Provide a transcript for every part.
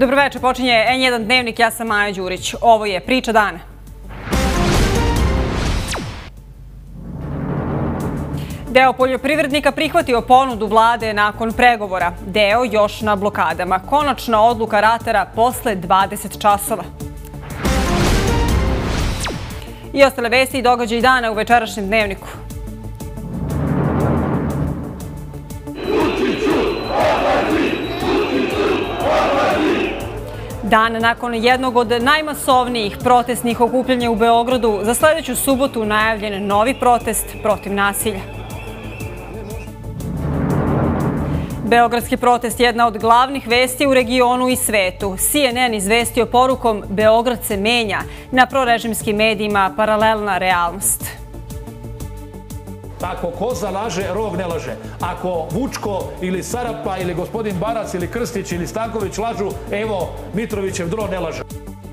Dobroveče, počinje N1 dnevnik, ja sam Maja Đurić. Ovo je Priča dana. Deo poljoprivrednika prihvatio ponudu vlade nakon pregovora. Deo još na blokadama. Konačna odluka ratara posle 20 časova. I ostale vesti i događaj dana u večerašnjem dnevniku. Dan nakon jednog od najmasovnijih protestnih okupljanja u Beogradu, za sledeću subotu najavljen novi protest protiv nasilja. Beogradski protest je jedna od glavnih vesti u regionu i svetu. CNN izvestio porukom "Beograd se menja", na prorežimskim medijima paralelna realnost. Ako koza laže, rog ne laže. Ako Vučko ili Sarapa ili gospodin Barac ili Krstić ili Stanković lažu, evo, Mitrovićev dron ne laže.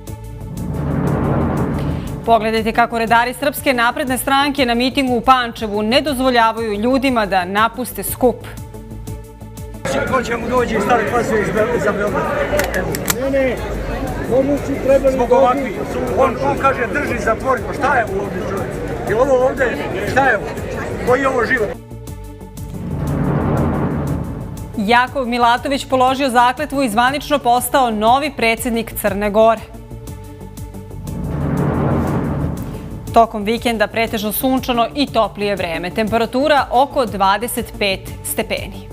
Pogledajte kako redari Srpske napredne stranke na mitingu u Pančevu ne dozvoljavaju ljudima da napuste skup. Ko će mu dođi i staviti klasu za Beograd? Ne, zbog ovakvih. On kaže drži zatvori, pa šta je ovo ovdje čovjek? Je ovo ovdje, šta je ovo? Koji je ovo život? Jakov Milatović položio zakletvu i zvanično postao novi predsjednik Crne Gore. Tokom vikenda pretežno sunčano i toplije vreme. Temperatura oko 25 stepeni.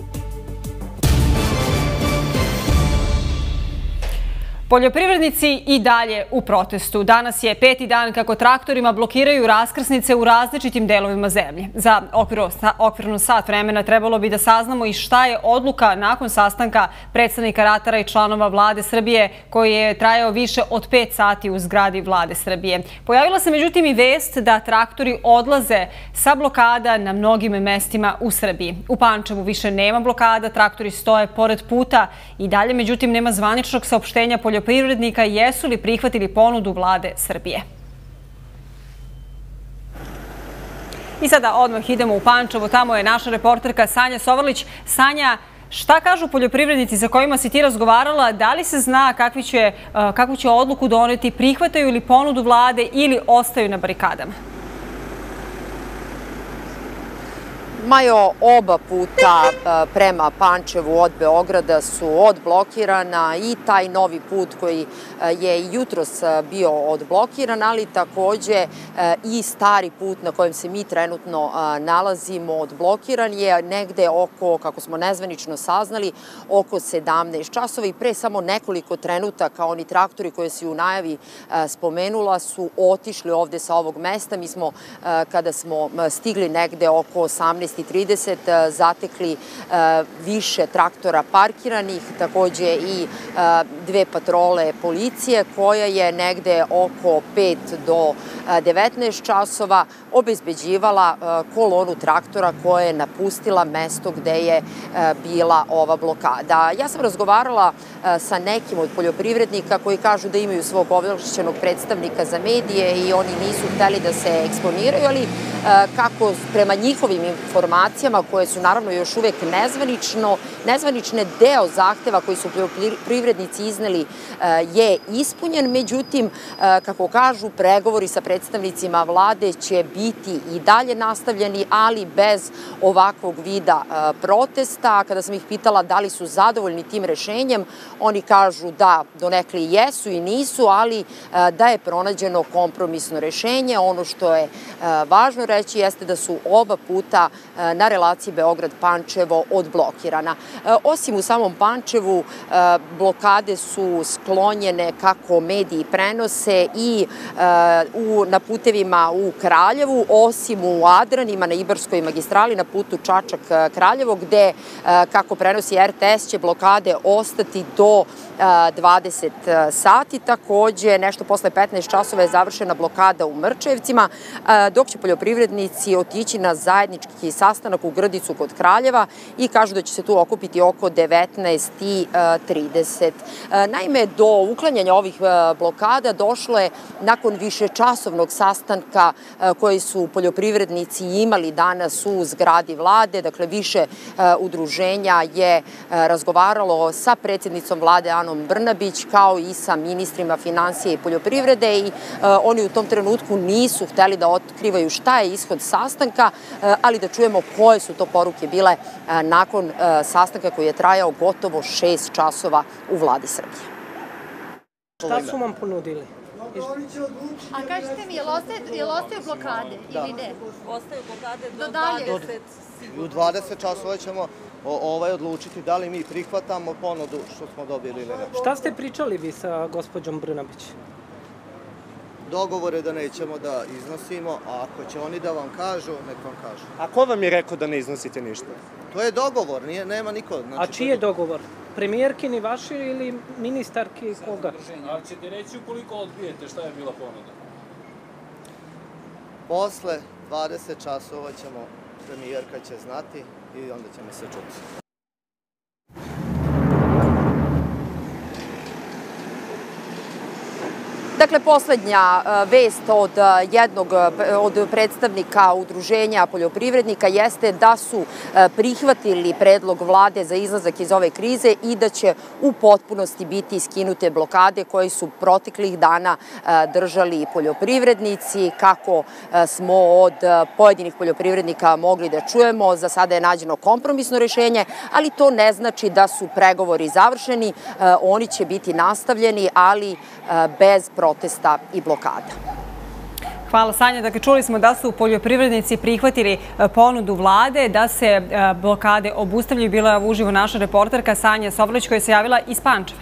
Poljoprivrednici i dalje u protestu. Danas je 5. dan kako traktorima blokiraju raskrsnice u različitim delovima zemlje. Za okvirno sat vremena trebalo bi da saznamo i šta je odluka nakon sastanka predstavnika ratara i članova vlade Srbije, koji je trajao više od 5 sati u zgradi vlade Srbije. Pojavila se međutim i vest da traktori odlaze sa blokada na mnogim mestima u Srbiji. U Pančevu više nema blokada, traktori stoje pored puta i dalje, međutim nema zvaničnog saopštenja poljoprivrednika jesu li prihvatili ponudu vlade Srbije. I sada odmah idemo u Pančevo, tamo je naša reporterka Sanja Sovrlić. Sanja, šta kažu poljoprivrednici sa kojima si ti razgovarala? Da li se zna kakvu će odluku doneti, prihvataju li ponudu vlade ili ostaju na barikadama? Majo, oba puta prema Pančevu od Beograda su odblokirana i taj novi put koji je i jutros bio odblokiran, ali takođe i stari put na kojem se mi trenutno nalazimo odblokiran je negde oko, kako smo nezvanično saznali, oko 17 časova i pre samo nekoliko trenutaka oni traktori koje si u najavi spomenula su otišli ovde sa ovog mesta. Mi smo, kada smo stigli negde oko 18:30, zatekli više traktora parkiranih, takođe i 2 patrole policije koja je negde oko 5 do 19 časova obezbeđivala kolonu traktora koja je napustila mesto gde je bila ova blokada. Ja sam razgovarala sa nekim od poljoprivrednika koji kažu da imaju svog ovlašćenog predstavnika za medije i oni nisu hteli da se eksponiraju, ali kako prema njihovim informacijama, koje su naravno još uvek nezvanične, deo zahteva koji su poljoprivrednici izneli je ispunjen. Međutim, kako kažu, pregovori sa predstavnicima vlade će biti i dalje nastavljeni, ali bez ovakvog vida protesta. Kada sam ih pitala da li su zadovoljni tim rešenjem, oni kažu da donekle jesu i nisu, ali da je pronađeno kompromisno rešenje. Ono što je važno reći jeste da su oba puta na relaciji Beograd-Pančevo odblokirana. Osim u samom Pančevu, blokade su sklonjene, kako mediji prenose, i na putevima u Kraljevu, osim u Adranima na Ibarskoj magistrali na putu Čačak-Kraljevo, gde, kako prenosi RTS, će blokade ostati do 20 sati. Takođe, nešto posle 15 časova je završena blokada u Mrčevcima, dok će poljoprivrednici otići na zajednički sastanak u Grdicu kod Kraljeva i kažu da će se tu okupiti oko 19:30. Naime, do uklanjanja ovih blokada došlo je nakon višečasovnog redovnog sastanka koji su poljoprivrednici imali danas u zgradi vlade. Dakle, više udruženja je razgovaralo sa predsjednicom vlade Anom Brnabić kao i sa ministrima finansije i poljoprivrede i oni u tom trenutku nisu hteli da otkrivaju šta je ishod sastanka, ali da čujemo koje su to poruke bile nakon sastanka koji je trajao gotovo 6 časova u vladi Srbije. Šta su vam ponudili? A kažete mi, je li ostaju blokade ili ne? Ostaju blokade do 20. U 20 časova ćemo odlučiti da li mi prihvatamo ponudu što smo dobili ili ne. Šta ste pričali vi sa gospođom Brnabić? Dogovor je da nećemo da iznosimo, a ako će oni da vam kažu, nek vam kažu. A ko vam je rekao da ne iznosite ništa? To je dogovor, nema niko. A čiji je dogovor? Premijerkini vaši ili ministarki koga? Ali ćete reći ukoliko odbijete šta je bila ponuda? Posle 20 časova ćemo, premijerka će znati i onda ćemo se čuti. Dakle, poslednja vest od predstavnika udruženja poljoprivrednika jeste da su prihvatili predlog vlade za izlazak iz ove krize i da će u potpunosti biti skinute blokade koje su proteklih dana držali poljoprivrednici. Kako smo od pojedinih poljoprivrednika mogli da čujemo, za sada je nađeno kompromisno rešenje, ali to ne znači da su pregovori završeni. Oni će biti nastavljeni, ali bez protesta i blokada. Hvala, Sanja. Dakle, čuli smo da su poljoprivrednici prihvatili ponudu vlade da se blokade obustavljaju. Bila je uživo naša reporterka Sanja Sovrlić koja se javila iz Pančeva.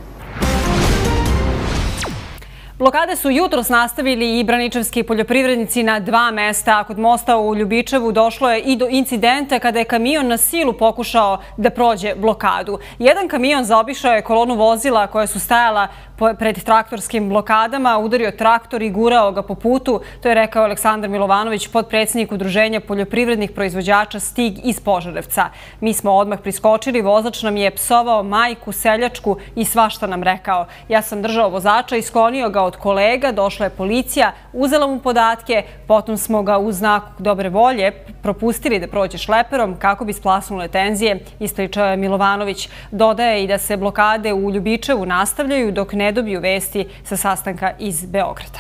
Blokade su jutros nastavili i braničevski poljoprivrednici na 2 mesta. Kod mosta u Ljubičevu došlo je i do incidenta kada je kamion na silu pokušao da prođe blokadu. Jedan kamion zaobišao je kolonu vozila koja su stajala pred traktorskim blokadama, udario traktor i gurao ga po putu. To je rekao Aleksandar Milovanović, potpredsjednik Udruženja poljoprivrednih proizvođača Stig iz Požarevca. Mi smo odmah priskočili, vozač nam je psovao majku, seljačku i svašta nam rekao. Ja sam držao vozača i sklonio ga od kolega, došla je policija, uzela mu podatke, potom smo ga u znaku dobre volje propustili da prođe šleperom kako bi splasnule tenzije, ispričao je Milovanović. Dodaje i da se blokade u Ljubičevu nastavljaju dok ne dobiju vesti sa sastanka iz Beograda.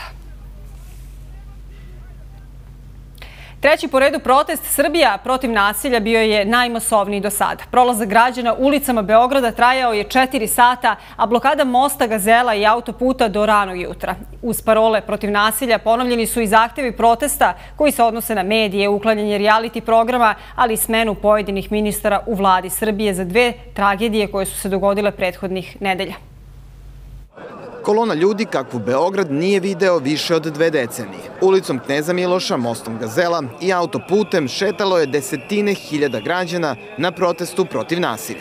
Treći po redu protest Srbija protiv nasilja bio je najmasovniji do sada. Prolazak građana ulicama Beograda trajao je 4 sata, a blokada mosta Gazela i autoputa do ranog jutra. Uz parole protiv nasilja ponovljeni su i zahtevi protesta koji se odnose na medije, uklanjanje reality programa, ali i smenu pojedinih ministara u vladi Srbije za 2 tragedije koje su se dogodile prethodnih nedelja. Kolona ljudi kakvu Beograd nije video više od 2 decenije. Ulicom Kneza Miloša, mostom Gazela i autoputem šetalo je desetine hiljada građana na protestu protiv nasilja.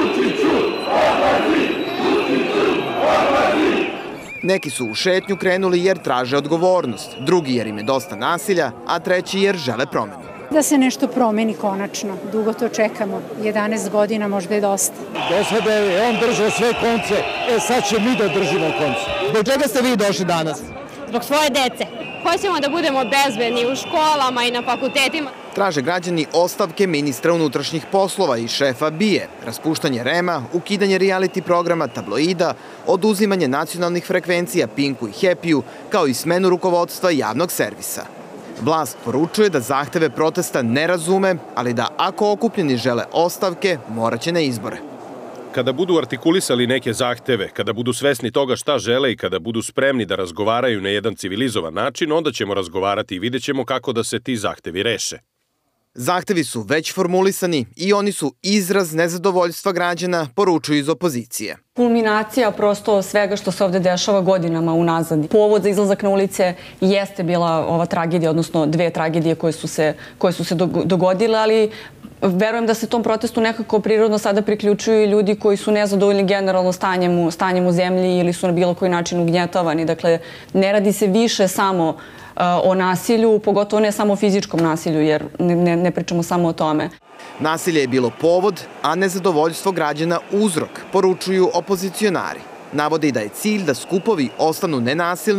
Neki su u šetnju krenuli jer traže odgovornost, drugi jer im je dosta nasilja, a treći jer žele promenu. Da se nešto promeni konačno. Dugo to čekamo. 11 godina možda je dosta. Do sada je on držao sve konce, sad će mi da držimo konce. Zbog čega ste vi došli danas? Zbog svoje dece. Hoćemo da budemo bezbedni u školama i na fakultetima. Traže građani ostavke ministra unutrašnjih poslova i šefa BIA, raspuštanje REM-a, ukidanje reality programa, tabloida, oduzimanje nacionalnih frekvencija Pinku i Happy-u, kao i smenu rukovodstva javnog servisa. Vlast poručuje da zahteve protesta ne razume, ali da ako okupljeni žele ostavke, moraće na izbore. Kada budu artikulisali neke zahteve, kada budu svesni toga šta žele i kada budu spremni da razgovaraju na jedan civilizovan način, onda ćemo razgovarati i vidjet ćemo kako da se ti zahtevi reše. Zahtevi su već formulisani i oni su izraz nezadovoljstva građana, poručuju iz opozicije. Kulminacija prosto svega što se ovde dešava godinama unazad. Povod za izlazak na ulice jeste bila ova tragedija, odnosno 2 tragedije koje su se dogodile, ali verujem da se tom protestu nekako prirodno sada priključuju i ljudi koji su nezadovoljni generalno stanjem u zemlji ili su na bilo koji način ugnjetavani. Dakle, ne radi se više samo o nasilju, pogotovo ne samo o fizičkom nasilju, jer ne pričamo samo o tome. Nasilje je bilo povod, a nezadovoljstvo građana uzrok, poručuju opozicionari. Navode i da je cilj da skupovi ostanu nenasilni,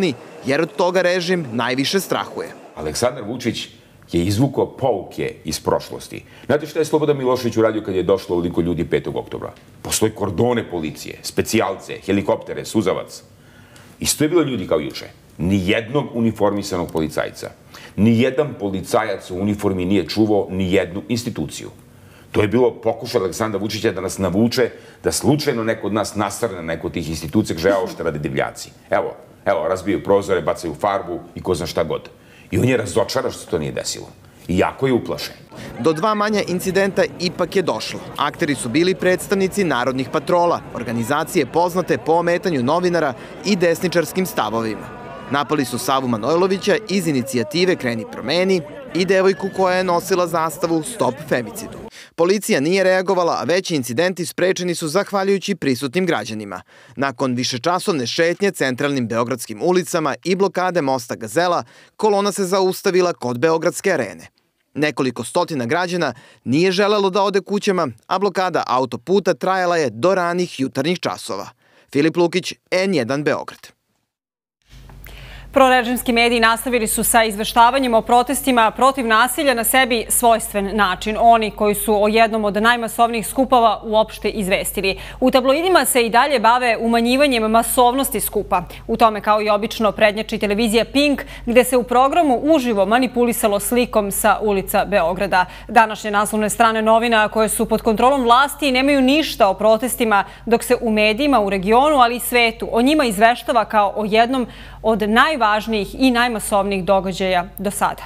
jer od toga režim najviše strahuje. Aleksandar Vučić je izvukao pouke iz prošlosti. Znate šta je Slobodan Milošević uradio kad je došlo ovoliko ljudi 5. oktobra? Postoje kordone policije, specijalce, helikoptere, suzavac. Isto je bilo ljudi kao juče. Nijednog uniformisanog policajca. Nijedan policajac u uniformi nije čuvao nijednu instituciju. To je bilo pokušaj Aleksandra Vučića da nas navuče, da slučajno neko od nas nasrne na neko od tih institucija, kaže ovo što rade divljaci. Evo, razbiju prozore, bacaju farbu i ko zna šta god. I on je razočaran što se to nije desilo. I jako je uplašen. Do 2 manja incidenta ipak je došlo. Akteri su bili predstavnici narodnih patrola, organizacije poznate po ometanju novinara i desničarskim stavovima. Napali su Savu Manojlovića iz inicijative Kreni promeni i devojku koja je nosila zastavu Stop femicidu. Policija nije reagovala, a veći incidenti sprečeni su zahvaljujući prisutnim građanima. Nakon višečasovne šetnje centralnim beogradskim ulicama i blokade mosta Gazela, kolona se zaustavila kod Beogradske arene. Nekoliko stotina građana nije želelo da ode kućama, a blokada autoputa trajala je do ranih jutarnjih časova. Filip Lukić, N1 Beograd. Prorežimski mediji nastavili su sa izveštavanjem o protestima protiv nasilja na sebi svojstven način. Oni koji su o jednom od najmasovnijih skupova uopšte izvestili. U tabloidima se i dalje bave umanjivanjem masovnosti skupa. U tome, kao i obično, prednjači televizija Pink, gde se u programu uživo manipulisalo slikom sa ulica Beograda. Današnje naslovne strane novina koje su pod kontrolom vlasti nemaju ništa o protestima, dok se u medijima u regionu, ali i svetu, o njima izveštava kao o jednom od najvažnijih i najmasovnijih događaja do sada.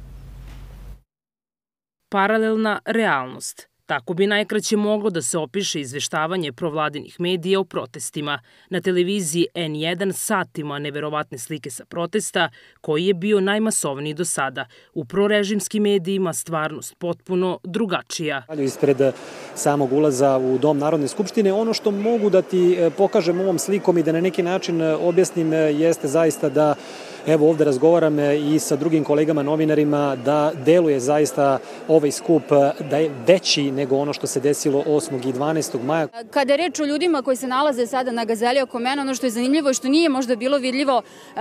Paralelna realnost. Tako bi najkraće moglo da se opiše izveštavanje provladinih medija o protestima. Na televiziji N1 satima neverovatne slike sa protesta, koji je bio najmasovniji do sada. U prorežimskim medijima stvarnost potpuno drugačija. Ispred samog ulaza u Dom Narodne skupštine, ono što mogu da ti pokažem ovom slikom i da na neki način objasnim jeste zaista da evo ovde razgovaram i sa drugim kolegama novinarima da deluje zaista ovaj skup da je veći nego ono što se desilo 8. i 12. maja. Kada je reč o ljudima koji se nalaze sada na Gazeli oko mene, ono što je zanimljivo i što nije možda bilo vidljivo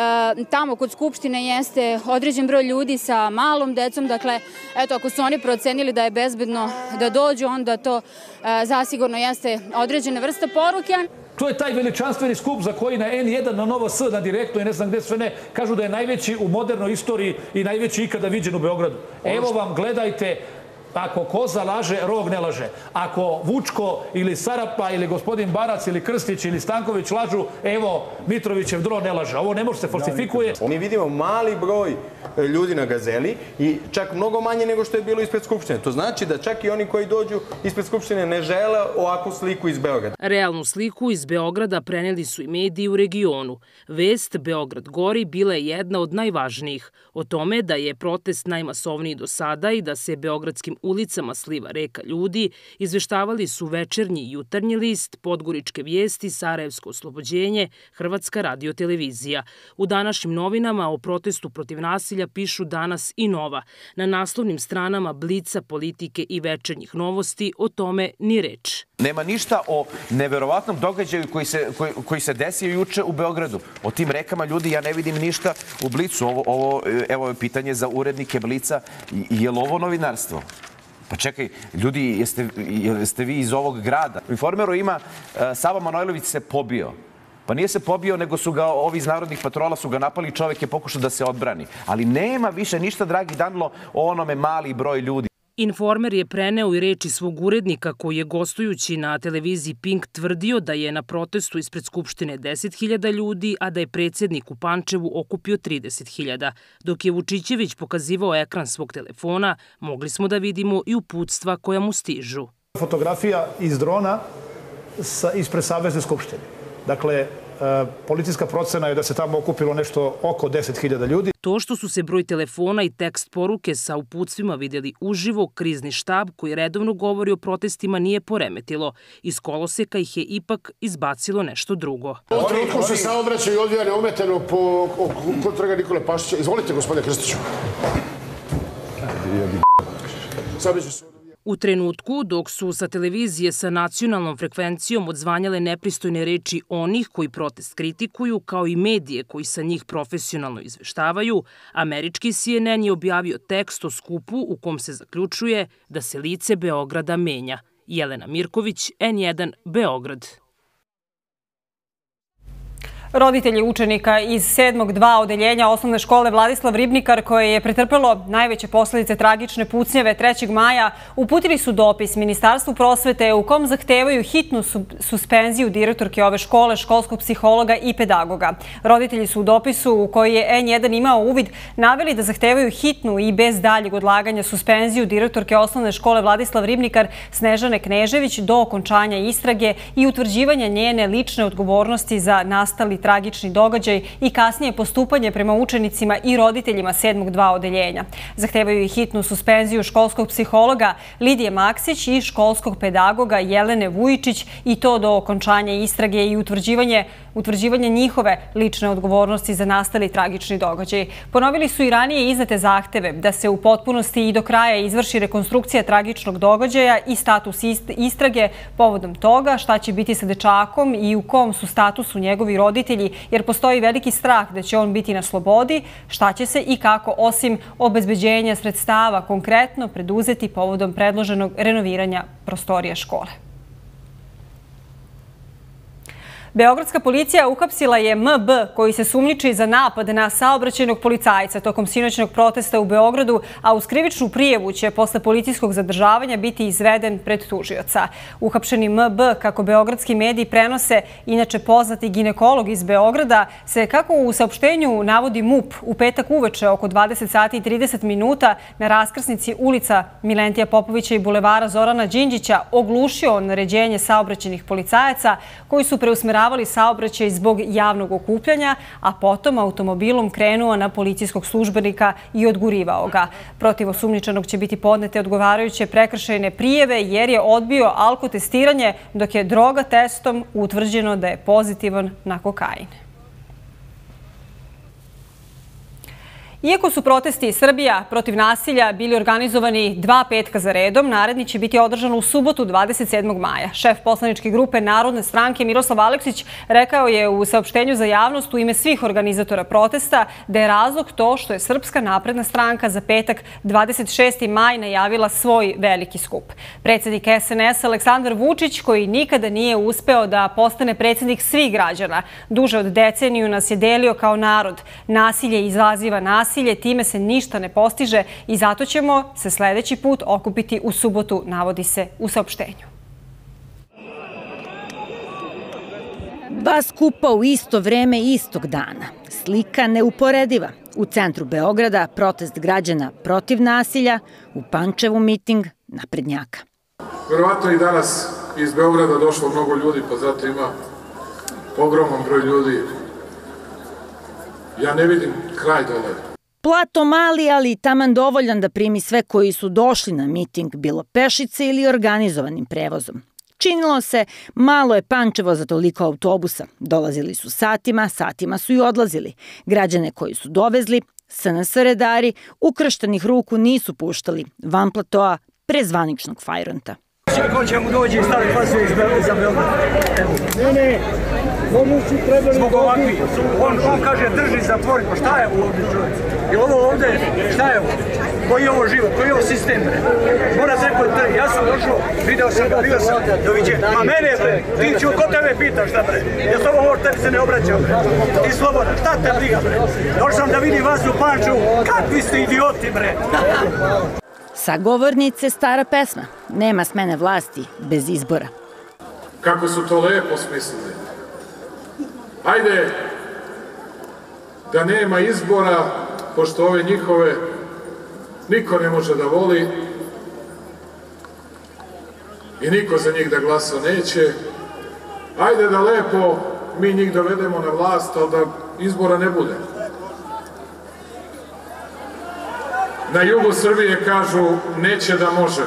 tamo kod Skupštine jeste određen broj ljudi sa malom decom. Dakle, eto, ako su oni procenili da je bezbedno da dođu, onda to zasigurno jeste određena vrsta poruke. To je taj veličanstveni skup za koji na N1, na Nova S, na Direktno i ne znam gde sve ne, kažu da je najveći u modernoj istoriji i najveći ikada viđen u Beogradu. Evo vam, gledajte, ako koza laže, rog ne laže. Ako Vučko ili Sarapa ili gospodin Barac ili Krstić ili Stanković lažu, evo, Mitrovićev dron ne laže. Ovo ne može se falsifikuje. Mi vidimo mali broj ljudi na Gazeli i čak mnogo manje nego što je bilo ispred Skupštine. To znači da čak i oni koji dođu ispred Skupštine ne žele ovakvu sliku iz Beograda. Realnu sliku iz Beograda preneli su i mediji u regionu. Vest Beograd gori bila je jedna od najvažnijih. O tome da je protest najmasovniji do sada i da se beogradskim ulicama sliva reka ljudi, izveštavali su Večernji i Jutarnji list, Podgoričke vijesti, Sarajevsko oslobođenje, Hrvatska radiotelevizija. U današnjim novinama o protestu protiv nasilja pišu Danas i Nova. Na naslovnim stranama Blica, Politike i Večernjih novosti o tome ni reč. Nema ništa o neverovatnom događaju koji se desio juče u Beogradu. O tim rekama ljudi ja ne vidim ništa u Blicu. Evo je pitanje za urednike Blica. Je li ovo novinarstvo? Pa čekaj, ljudi, jeste vi iz ovog grada? U Informeru ima Sava Manojlović se pobio. Pa nije se pobio, nego su ga ovi iz narodnih patrola su ga napali, čovjek je pokušao da se odbrani. Ali nema više ništa, dragi Danilo, o onome mali broj ljudi. Informer je preneo i reči svog urednika koji je gostujući na televiziji Pink tvrdio da je na protestu ispred Skupštine 10.000 ljudi, a da je predsjednik u Pančevu okupio 30.000. Dok je Vučićević pokazivao ekran svog telefona, mogli smo da vidimo i uputstva koja mu stižu. Fotografija iz drona ispred Savezne skupštine. Dakle, policijska procena je da se tamo okupilo nešto oko 10.000 ljudi. To što su se broj telefona i tekst poruke sa uputstvima vidjeli uživo, krizni štab koji redovno govori o protestima nije poremetilo. Iz koloseka ih je ipak izbacilo nešto drugo. U trenutku se saobraćaju odvija neometeno kod trga Nikole Pašića. Izvolite, gospodine Krstiću. U trenutku dok su sa televizije sa nacionalnom frekvencijom odzvanjale nepristojne reči onih koji protest kritikuju, kao i medije koji sa njih profesionalno izveštavaju, američki CNN je objavio tekst o skupu u kom se zaključuje da se lice Beograda menja. Jelena Mirković, N1, Beograd. Roditelji učenika iz 7.2 odeljenja osnovne škole Vladislav Ribnikar, koje je pretrpelo najveće posledice tragične pucnjave 3. maja, uputili su dopis Ministarstvu prosvete u kom zahtevaju hitnu suspenziju direktorke ove škole, školskog psihologa i pedagoga. Roditelji su u dopisu u koji je N1 imao uvid naveli da zahtevaju hitnu i bez daljeg odlaganja suspenziju direktorke osnovne škole Vladislav Ribnikar Snežane Knežević do okončanja istrage i utvrđivanja njene lične odgovornosti za nastali tragični događaj i kasnije postupanje prema učenicima i roditeljima 7.2 odeljenja. Zahtevaju i hitnu suspenziju školskog psihologa Lidije Maksić i školskog pedagoga Jelene Vujičić i to do okončanja istrage i utvrđivanje njihove lične odgovornosti za nastali tragični događaj. Ponovili su i ranije iznete zahteve da se u potpunosti i do kraja izvrši rekonstrukcija tragičnog događaja i status istrage povodom toga šta će biti sa dečakom i u kom su statusu njegovi roditelji, jer postoji veliki strah da će on biti na slobodi, šta će se i kako, osim obezbeđenja sredstava, konkretno preduzeti povodom predloženog renoviranja prostorija škole. Beogradska policija uhapsila je MB, koji se sumnjiči za napad na saobraćajnog policajca tokom sinoćnog protesta u Beogradu, a uz krivičnu prijavu će posle policijskog zadržavanja biti izveden pred tužioca. Uhapšeni MB, kako beogradski mediji prenose, inače poznati ginekolog iz Beograda, se, kako u saopštenju navodi MUP, u petak uveče oko 20 sati i 30 minuta na raskrsnici ulica Milentija Popovića i bulevara Zorana Đinđića oglušio naređenje saobraćajnih policajaca koji su preusmeravali saobraćaj zbog javnog okupljanja, a potom automobilom krenuo na policijskog službenika i odgurivao ga. Protiv osumnjičenog će biti podnete odgovarajuće prekršajne prijave jer je odbio alkotestiranje, dok je droga testom utvrđeno da je pozitivan na kokain. Iako su protesti Srbija protiv nasilja bili organizovani 2 petka za redom, naredni će biti održan u subotu 27. maja. Šef poslaničke grupe Narodne stranke Miroslav Aleksić rekao je u saopštenju za javnost u ime svih organizatora protesta da je razlog to što je Srpska napredna stranka za petak 26. maj najavila svoj veliki skup. Predsjednik SNS Aleksandar Vučić, koji nikada nije uspeo da postane predsjednik svih građana, duže od deceniju nas je delio kao narod. Nasilje izaziva nasilje, time se ništa ne postiže i zato ćemo se sljedeći put okupiti u subotu, navodi se u saopštenju. Dva skupa u isto vreme istog dana. Slika neuporediva. U centru Beograda protest građana protiv nasilja, u Pančevu miting naprednjaka. Verovatno i danas iz Beograda došlo mnogo ljudi, pa zato ima ogroman broj ljudi. Ja ne vidim kraj dole. Plato mali, ali taman dovoljan da primi sve koji su došli na miting, bilo pešice ili organizovanim prevozom. Činilo se, malo je Pančevo za toliko autobusa. Dolazili su satima, satima su i odlazili. Građane koji su dovezli, SNS redari, ukrštenih ruku nisu puštali, van platoa prezvaničnog fajronta. Ko će mu dođe i staviti glasove za Beograd? Ne. Zbog ovakvi. On kaže drži zatvori. Pa šta je ovo ovdje čovjek? Je ovo ovdje? Šta je ovo? Koji je ovo život? Koji je ovo sistem? Moram se rekao, ja sam došao, video sam ga, bio sam, doviđenja. A mene, bre, ti ću, ko tebe pita šta, bre? Ja s ovom tebi se ne obraćam, bre. Ti slobodan, šta te briga, bre? Došao sam da vidim vas u Pančevu, kakvi ste idioti, bre. Sagovornice stara pesma. Nema smene vlasti bez izbora. Kako su to lepo smislili. Ajde, da nema izbora, pošto ove njihove niko ne može da voli i niko za njih da glasa neće. Ajde da lepo mi njih dovedemo na vlast, ali da izbora ne bude. Na jugu Srbije kažu neće da može.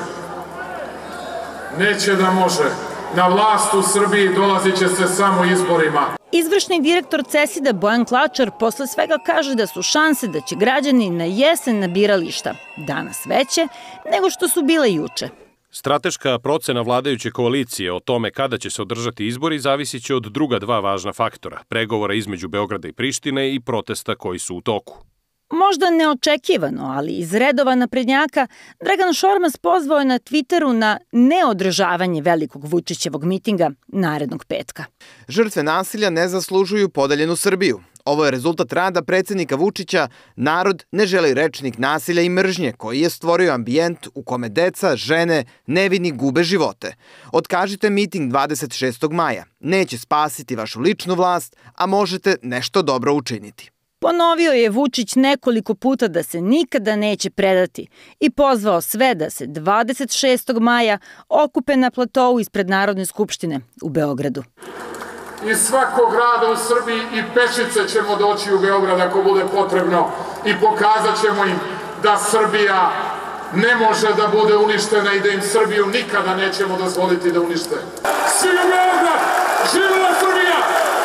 Neće da može. Na vlast u Srbiji dolazit će se samo izborima. Izvršni direktor CESID-a Bojan Klačar posle svega kaže da su šanse da će građani na jesen na birališta danas veće nego što su bile juče. Strateška procena vladajuće koalicije o tome kada će se održati izbori zavisit će od druga dva važna faktora, pregovora između Beograda i Prištine i protesta koji su u toku. Možda neočekivano, ali iz redova naprednjaka, Dragan Šormaz pozvao je na Twitteru na neodržavanje velikog Vučićevog mitinga narednog petka. Žrtve nasilja ne zaslužuju podeljenu Srbiju. Ovo je rezultat rada predsjednika Vučića. Narod ne želi rečnik nasilja i mržnje koji je stvorio ambijent u kome deca, žene, nevini gube živote. Otkažite miting 26. maja. Neće spasiti vašu ličnu vlast, a možete nešto dobro učiniti. Ponovio je Vučić nekoliko puta da se nikada neće predati i pozvao sve da se 26. maja okupe na platovu ispred Narodne skupštine u Beogradu. Iz svakog grada u Srbiji i pešice ćemo doći u Beograd ako bude potrebno i pokazat ćemo im da Srbija ne može da bude uništena i da im Srbiju nikada nećemo dozvoliti da unište. Svi u Beograd! Živela Srbija!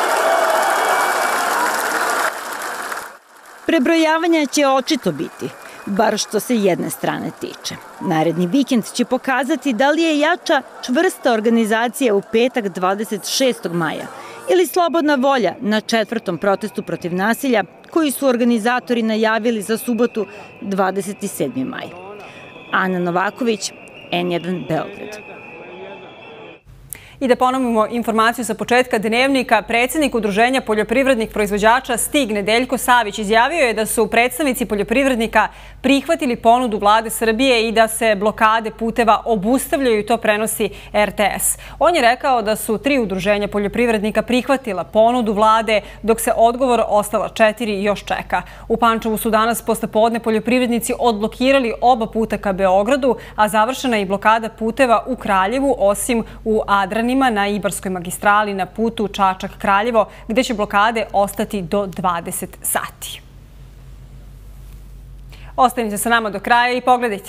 Prebrojavanja će očito biti, bar što se jedne strane tiče. Naredni vikend će pokazati da li je jača čvrsta organizacija u petak 26. maja ili slobodna volja na 4. protestu protiv nasilja koji su organizatori najavili za subotu 27. maj. Ana Novaković, N1 Beograd. I da ponovimo informaciju sa početka dnevnika, predsjednik Udruženja poljoprivrednih proizvođača STIG Nedeljko Savić izjavio je da su predstavnici poljoprivrednika prihvatili ponudu vlade Srbije i da se blokade puteva obustavljaju i to prenosi RTS. On je rekao da su 3 udruženja poljoprivrednika prihvatila ponudu vlade, dok se odgovor ostala 4 još čeka. U Pančevu su danas posle podne poljoprivrednici odblokirali oba puta ka Beogradu, a završena je i blokada puteva u Kraljevu, osim u Adranima na Ibarskoj magistrali na putu Čačak-Kraljevo, gde će blokade ostati do 20 sati. Ostanite sa nama do kraja i pogledajte.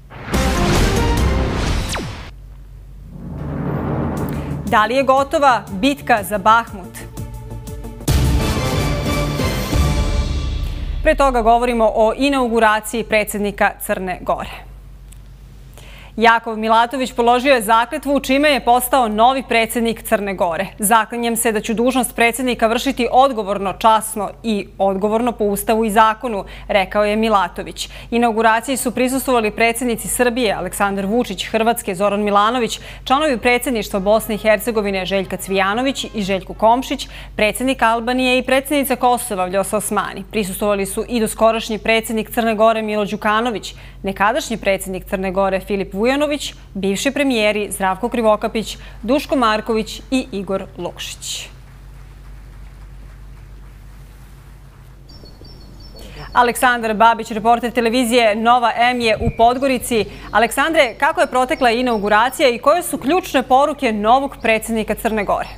Da li je gotova bitka za Bahmut? Pre toga govorimo o inauguraciji predsjednika Crne Gore. Jakov Milatović položio je zakletvu čime je postao novi predsjednik Crne Gore. Zaklinjem se da ću dužnost predsjednika vršiti odgovorno, časno i odgovorno po Ustavu i zakonu, rekao je Milatović. Inauguraciji su prisustvovali predsjednici Srbije Aleksandar Vučić, Hrvatske Zoran Milanović, članovi predsjedništva Bosne i Hercegovine Željka Cvijanović i Željko Komšić, predsjednik Albanije i predsjednica Kosova Vljosa Osmani. Prisustvovali su i doskorašnji predsjednik Crne Gore Milo Đukanović, nekadašnji predsjednik Crne Gore Filip Vujanović, bivši premijeri Zdravko Krivokapić, Duško Marković i Igor Lukšić. Aleksandar Babić, reporter televizije Nova M je u Podgorici. Aleksandre, kako je protekla inauguracija i koje su ključne poruke novog predsjednika Crne Gore?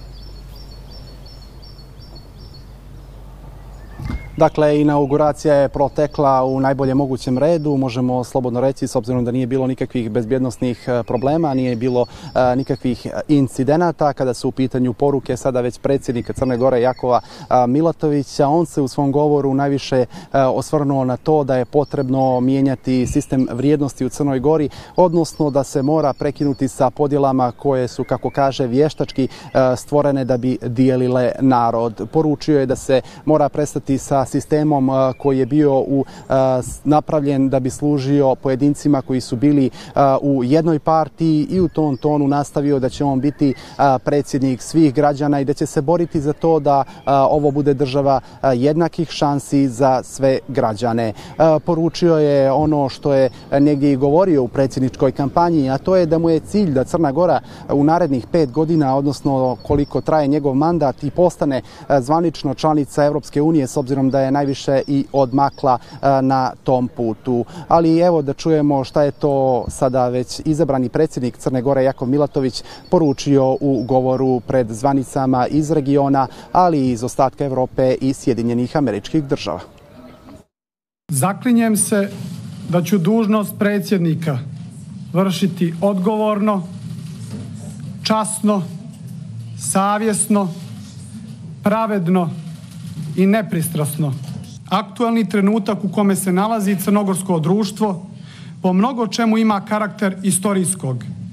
Dakle, inauguracija je protekla u najbolje mogućem redu, možemo slobodno reći, s obzirom da nije bilo nikakvih bezbjednosnih problema, nije bilo nikakvih incidenata. Kada su u pitanju poruke sada već predsjednika Crne Gore Jakova Milatovića, on se u svom govoru najviše osvrnuo na to da je potrebno mijenjati sistem vrijednosti u Crnoj Gori, odnosno da se mora prekinuti sa podjelama koje su, kako kaže, vještački stvorene da bi dijelile narod. Poručio je da se mora prestati sa sistemom koji je bio napravljen da bi služio pojedincima koji su bili u jednoj partiji i u tom tonu nastavio da će on biti predsjednik svih građana i da će se boriti za to da ovo bude država jednakih šansi za sve građane. Poručio je ono što je negdje i govorio u predsjedničkoj kampanji, a to je da mu je cilj da Crna Gora u narednih 5 godina, odnosno koliko traje njegov mandat, i postane zvanično članica Evropske unije, s obzirom da je najviše i odmakla na tom putu. Ali evo da čujemo šta je to sada već izabrani predsjednik Crne Gore Jakov Milatović poručio u govoru pred zvanicama iz regiona, ali i iz ostatka Evrope i Sjedinjenih Američkih Država. Zaklinjem se da ću dužnost predsjednika vršiti odgovorno, časno, savjesno, pravedno i nepristrasno. Aktualni trenutak u kome se nalazi crnogorsko društvo po mnogo čemu ima karakter istorijskog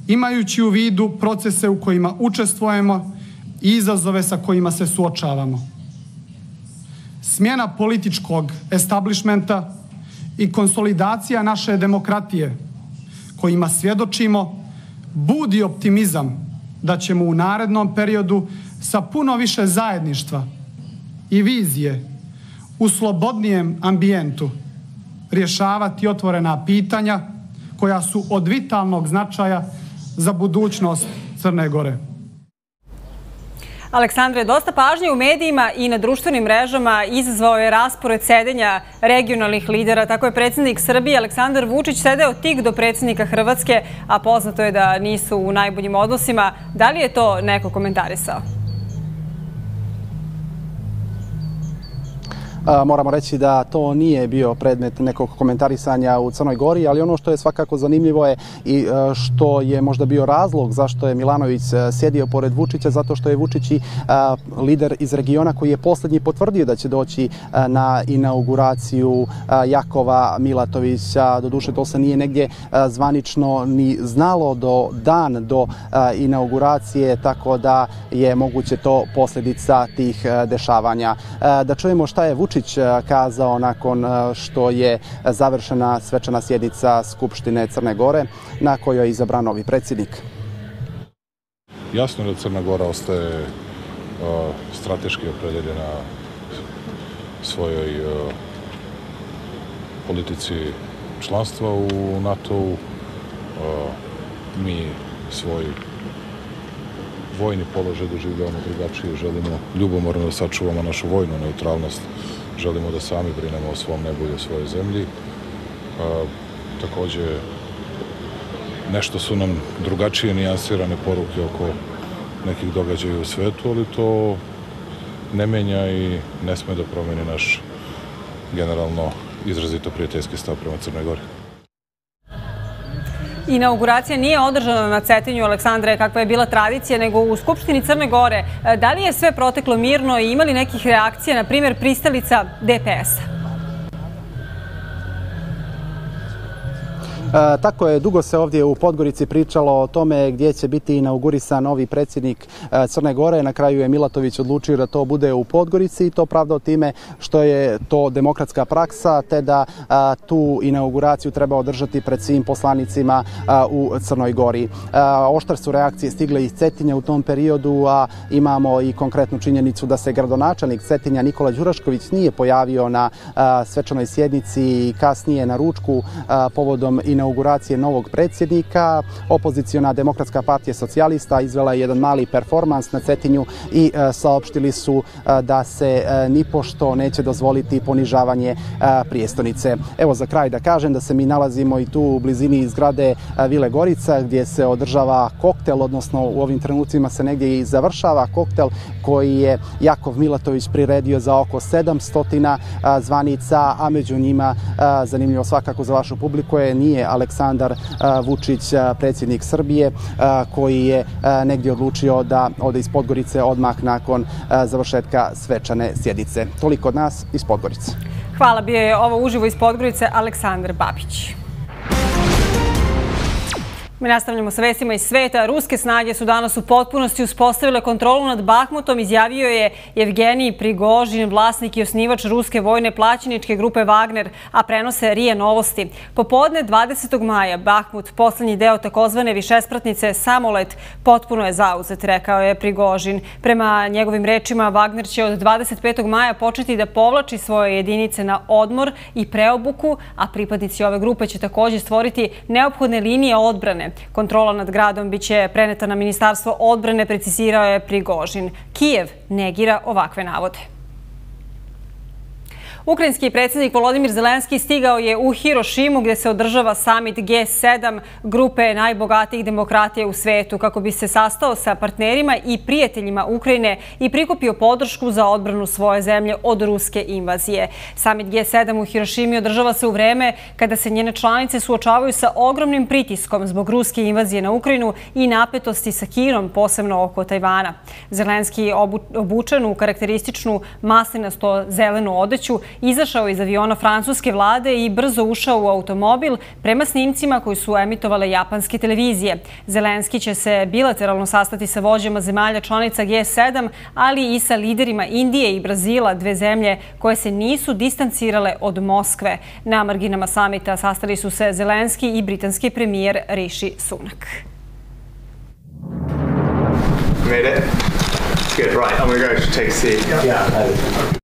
imajući u vidu procese u kojima učestvujemo i izazove sa kojima se suočavamo. Smjena političkog establishmenta i konsolidacija naše demokratije kojima svjedočimo budi optimizam da ćemo u narednom periodu sa puno više zajedništva i vizije u slobodnijem ambijentu rješavati otvorena pitanja koja su od vitalnog značaja za budućnost Crne Gore. Aleksandre, dosta pažnje u medijima i na društvenim mrežama izazvao je raspored sedenja regionalnih lidera. Tako je predsjednik Srbije Aleksandar Vučić sedeo tik do predsjednika Hrvatske, a poznato je da nisu u najboljim odnosima. Da li je to neko komentarisao? Moramo reći da to nije bio predmet nekog komentarisanja u Crnoj Gori, ali ono što je svakako zanimljivo je i što je možda bio razlog zašto je Milanović sjedio pored Vučića, zato što je Vučić i lider iz regiona koji je posljednji potvrdio da će doći na inauguraciju Jakova Milatovića. Doduše, to se nije negdje zvanično ni znalo do inauguracije, tako da je moguće to posljedica tih dešavanja. Da čujemo šta je Vučić kazao nakon što je završena svečana sjednica Skupštine Crne Gore na kojoj je izabran novi predsjednik. Jasno je da Crna Gora ostaje strateški opredeljena svojoj politici članstva u NATO-u. Mi svoj vojni položaj doživljavamo drugačije, želimo ljubomorno da sačuvamo našu vojnu neutralnost, želimo da sami brinemo o svom nebu i o svojoj zemlji. Također, nešto su nam drugačije nijansirane poruke oko nekih događaja u svetu, ali to ne menja i ne sme da promeni naš generalno izrazito prijateljski stav prema Crnoj Gori. Inauguracija nije održana na Cetinju, Aleksandre, kakva je bila tradicija, nego u Skupštini Crne Gore. Da li je sve proteklo mirno i imali nekih reakcija, na primjer pristalica DPS-a? Tako je, dugo se ovdje u Podgorici pričalo o tome gdje će biti inaugurisan novi predsjednik Crne Gore. Na kraju je Milatović odlučio da to bude u Podgorici i to pravdao time što je to demokratska praksa, te da tu inauguraciju treba održati pred svim poslanicima u Crnoj Gori. Oštre su reakcije stigle iz Cetinja u tom periodu, a imamo i konkretnu činjenicu da se gradonačelnik Cetinja Nikola Đurašković nije pojavio na svečanoj sjednici i kasnije na ručku povodom inauguracije novog predsjednika. Opoziciona Demokratska partija socijalista izvela je jedan mali performans na Cetinju i saopštili su da se nipošto neće dozvoliti ponižavanje prijestolnice. Evo za kraj da kažem da se mi nalazimo i tu u blizini zgrade Vile Gorica gdje se održava koktel, odnosno u ovim trenucima se negdje i završava koktel koji je Jakov Milatović priredio za oko 700 zvanica, a među njima, zanimljivo svakako za vašu publiku, nije Aleksandar Vučić, predsjednik Srbije, koji je negdje odlučio da ode iz Podgorice odmah nakon završetka svečane sjednice. Toliko od nas iz Podgorice. Hvala, bio je ovo uživo iz Podgorice Aleksandar Babić. Mi nastavljamo sa vestima iz sveta. Ruske snage su danas u potpunosti uspostavile kontrolu nad Bahmutom, izjavio je Jevgenij Prigožin, vlasnik i osnivač ruske vojne plaćeničke grupe Wagner, a prenose RIA Novosti. Popodne 20. maja Bahmut, poslednji deo takozvane višespratnice Samolet, potpuno je zauzet, rekao je Prigožin. Prema njegovim rečima, Wagner će od 25. maja početi da povlači svoje jedinice na odmor i preobuku, a pripadnici ove grupe će također stvoriti neophodne linije odbrane. Kontrola nad gradom biće preneta na Ministarstvo odbrane, precizirao je Prigožin. Kijev negira ovakve navode. Ukrajinski predsjednik Volodimir Zelenski stigao je u Hirošimu gdje se održava samit G7 grupe najbogatijih demokratija u svetu kako bi se sastao sa partnerima i prijateljima Ukrajine i prikupio podršku za odbranu svoje zemlje od ruske invazije. Samit G7 u Hirošimi održava se u vreme kada se njene članice suočavaju sa ogromnim pritiskom zbog ruske invazije na Ukrajinu i napetosti sa Kinom, posebno oko Tajvana. Zelenski obučen u karakterističnu maslinasto zelenu odeću izašao iz aviona francuske vlade i brzo ušao u automobil prema snimcima koji su emitovale japanske televizije. Zelenski će se bilateralno sastati sa vođama zemalja članica G7, ali i sa liderima Indije i Brazila, dve zemlje koje se nisu distancirale od Moskve. Na marginama samita sastali su se Zelenski i britanski premijer Rishi Sunak. Made it? Good, right, I'm gonna go take a seat. Yeah.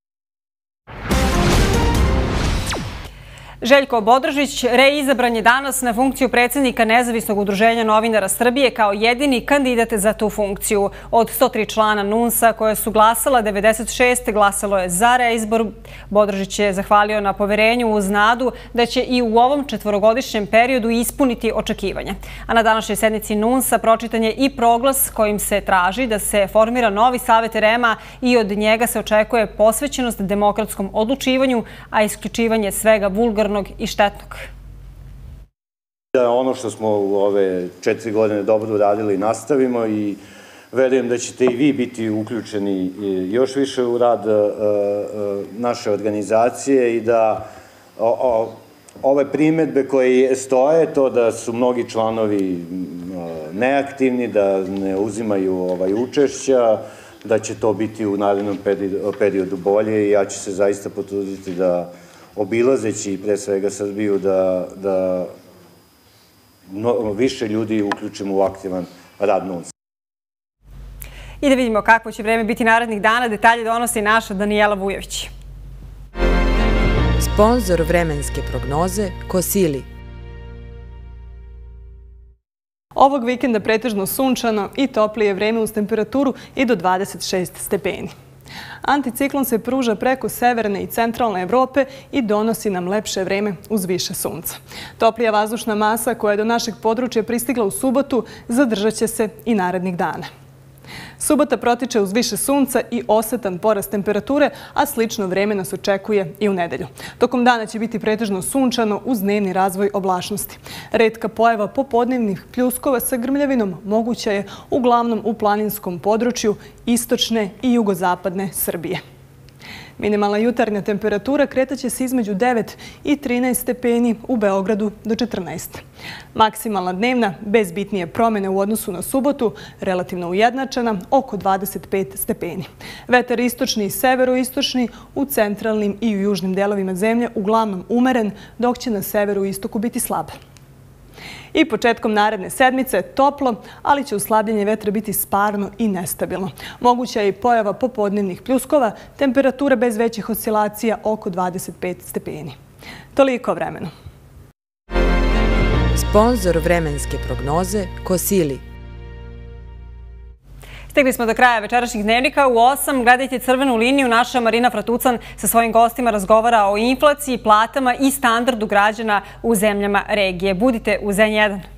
Željko Bodržić reizabran je danas na funkciju predsjednika Nezavisnog udruženja novinara Srbije kao jedini kandidat za tu funkciju. Od 103 člana NUNS-a koje su glasala, 96 glasalo je za reizbor. Bodržić je zahvalio na poverenju uz nadu da će i u ovom četvorogodišnjem periodu ispuniti očekivanja. A na današnjoj sednici NUNS-a pročitan je i proglas kojim se traži da se formira novi savet REM-a i od njega se očekuje posvećenost demokratskom odlučivanju, a isključivanje svega vulgarnog i štetnog. Da ono što smo u ove 4 godine dobro uradili nastavimo i verujem da ćete i vi biti uključeni još više u rad naše organizacije i da ove primedbe koje stoje, to da su mnogi članovi neaktivni, da ne uzimaju učešća, da će to biti u narednom periodu bolje i ja ću se zaista potruditi da obilazeći pre svega Srbiju da više ljudi uključimo u aktivan rad NUNS. I da vidimo kako će vreme biti narednih dana. Detalje donosi naša Danijela Vujović. Sponzor vremenske prognoze Kosili. Ovog vikenda pretežno sunčano i toplije vreme uz temperaturu i do 26 stepeni. Anticiklon se pruža preko severne i centralne Evrope i donosi nam lepše vreme uz više sunca. Toplija vazdušna masa koja je do našeg područja pristigla u subotu zadržat će se i narednih dana. Subota protiče uz više sunca i osetan porast temperature, a slično vreme nas očekuje i u nedelju. Tokom dana će biti pretežno sunčano uz dnevni razvoj oblačnosti. Retka pojava popodnevnih pljuskova sa grmljavinom moguća je uglavnom u planinskom području istočne i jugozapadne Srbije. Minimalna jutarnja temperatura kretaće se između 9 i 13 stepeni, u Beogradu do 14. Maksimalna dnevna, bez bitnije promjene u odnosu na subotu, relativno ujednačena, oko 25 stepeni. Vetar istočni i severoistočni u centralnim i u južnim delovima zemlje uglavnom umeren, dok će na severu i istoku biti slab. I početkom naredne sedmice toplo, ali će uslabljenje vetra biti sparno i nestabilno. Moguća je i pojava popodnevnih pljuskova, temperatura bez većih oscilacija oko 25 stepeni. Toliko o vremenu. Sponzor vremenske prognoze Kosili. Stigli smo do kraja večerašnjih dnevnika. U 8 gledajte Crvenu liniju. Naša Marina Fratucan sa svojim gostima razgovara o inflaciji, platama i standardu građana u zemljama regije. Budite uz N1.